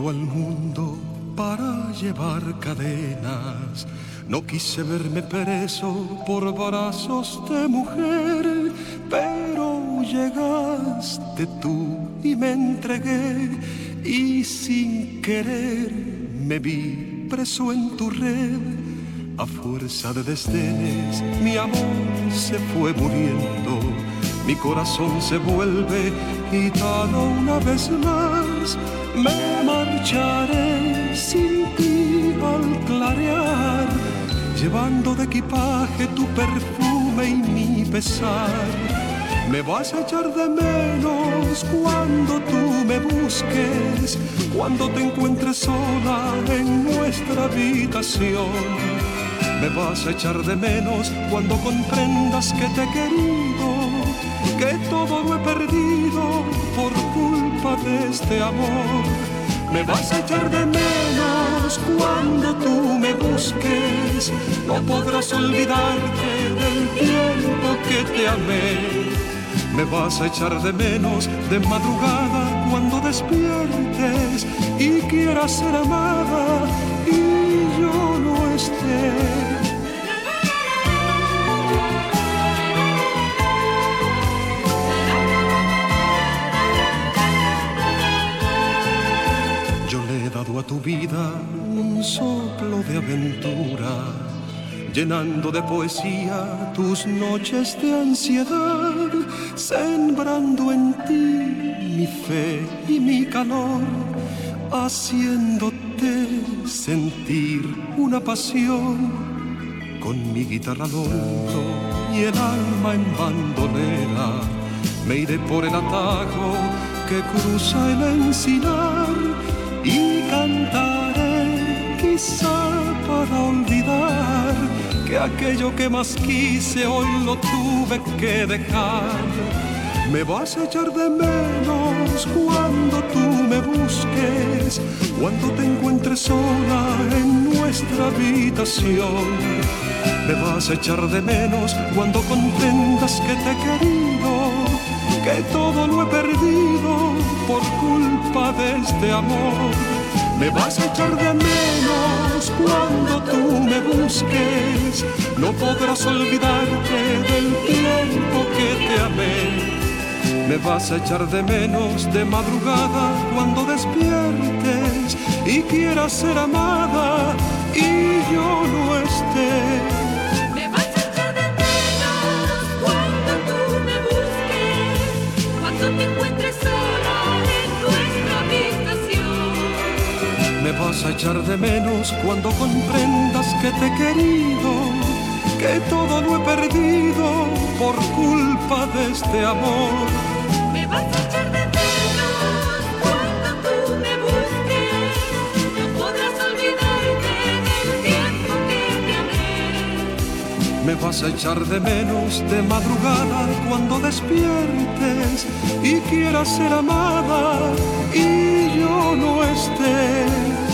todo al mundo para llevar cadenas. No quise verme preso por brazos de mujer, pero llegaste tú y me entregué y sin querer me vi preso en tu red. A fuerza de desdenes mi amor se fue muriendo, mi corazón se vuelve gitano una vez más. Me marcharé sin ti al clarear, llevando de equipaje tu perfume y mi pesar. Me vas a echar de menos cuando tú me busques, cuando te encuentres sola en nuestra habitación. Me vas a echar de menos cuando comprendas que te he querido, que todo lo he perdido por culpa de este amor. Me vas a echar de menos cuando tú me busques, no podrás olvidarte del tiempo que te amé. Me vas a echar de menos de madrugada cuando despiertes y quieras ser amada y yo no esté. A tu vida un soplo de aventura, llenando de poesía tus noches de ansiedad, sembrando en ti mi fe y mi calor, haciéndote sentir una pasión. Con mi guitarra al hombro y el alma en bandolera, me iré por el atajo que cruza el encinar y cantaré quizá para olvidar que aquello que más quise hoy lo tuve que dejar. Me vas a echar de menos cuando tú me busques, cuando te encuentres sola en nuestra habitación. Me vas a echar de menos cuando comprendas que te he querido, que todo lo he perdido por culpa de este amor. Me vas a echar de menos cuando tú me busques, no podrás olvidarte del tiempo que te amé. Me vas a echar de menos de madrugada cuando despiertes y quieras ser amada y yo no esté. Te encuentres sola en nuestra habitación. Me vas a echar de menos cuando comprendas que te he querido, que todo lo he perdido por culpa de este amor. Me vas a echar de menos cuando tú me busques, no podrás olvidarte del tiempo que te amé. Me vas a echar de menos de madrugada cuando despiertes y quieras ser amada y yo no esté.